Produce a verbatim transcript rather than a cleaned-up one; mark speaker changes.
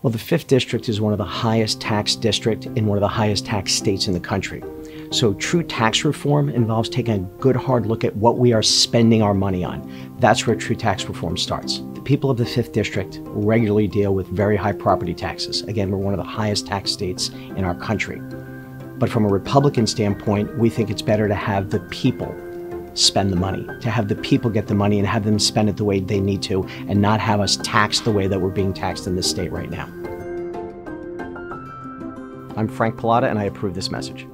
Speaker 1: Well, the fifth District is one of the highest tax districts in one of the highest tax states in the country. So true tax reform involves taking a good hard look at what we are spending our money on. That's where true tax reform starts. The people of the fifth District regularly deal with very high property taxes. Again, we're one of the highest tax states in our country. But from a Republican standpoint, we think it's better to have the people spend the money, to have the people get the money and have them spend it the way they need to, and not have us taxed the way that we're being taxed in this state right now. I'm Frank Pallotta, and I approve this message.